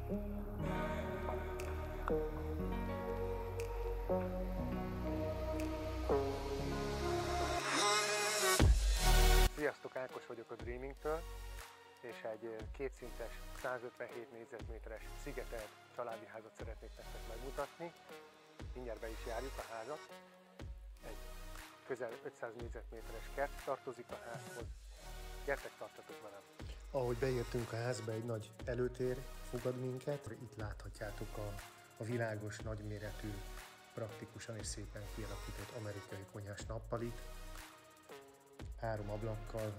Sziasztok, Ákos vagyok a Dreamingtől, és egy kétszintes, 157 négyzetméteres szigetelt családi házat szeretnék nektek megmutatni. Mindjárt be is járjuk a házat. Egy közel 500 négyzetméteres kert tartozik a házhoz. Gyertek, tartsatok velem! Ahogy beértünk a házba, egy nagy előtér fogad minket. Itt láthatjátok a világos, nagyméretű, praktikusan és szépen kialakított amerikai konyhás nappalit. 3 ablakkal,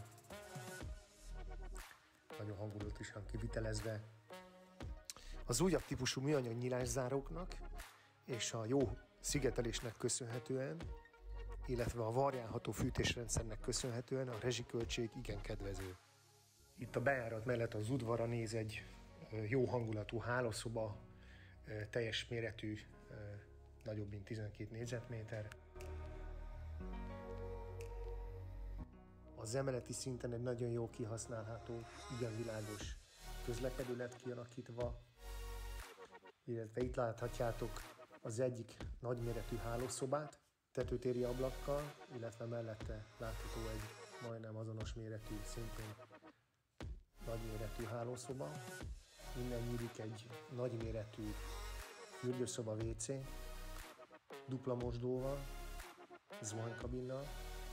nagyon hangulatosan kivitelezve. Az újabb típusú műanyag nyilászáróknak és a jó szigetelésnek köszönhetően, illetve a variálható fűtésrendszernek köszönhetően a rezsiköltség igen kedvező. Itt a bejárat mellett az udvarra néz egy jó hangulatú hálószoba, teljes méretű, nagyobb mint 12 négyzetméter. Az emeleti szinten egy nagyon jó kihasználható, igen világos közlekedő lett kialakítva, illetve itt láthatjátok az egyik nagyméretű hálószobát, tetőtéri ablakkal, illetve mellette látható egy majdnem azonos méretű, szintén nagyméretű hálószoba. Innen nyílik egy nagyméretű fürdőszoba WC, dupla mosdóval, zuhanykabinnal.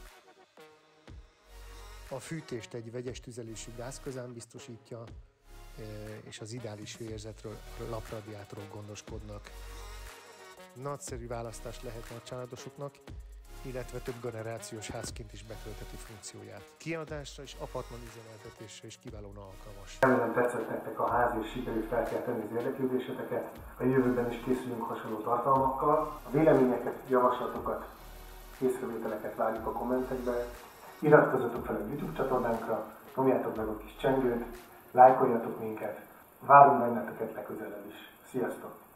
A fűtést egy vegyes tüzelésű gázkazán biztosítja, és az ideális hőérzetről lapradiátorok gondoskodnak. Nagyszerű választás lehetne a családosoknak, illetve több generációs házként is betöltheti funkcióját. Kiadásra és apartman üzemeltetésre is kiválóan alkalmas. Remélem tetszett nektek a ház és sikerült felkelteni az érdeklődéseteket. A jövőben is készülünk hasonló tartalmakkal. A véleményeket, javaslatokat, észrevételeket várjuk a kommentekbe. Iratkozzatok fel a YouTube csatornánkra, nyomjátok meg a kis csengőt, lájkoljatok minket, várunk benneteket legközelebb is. Sziasztok!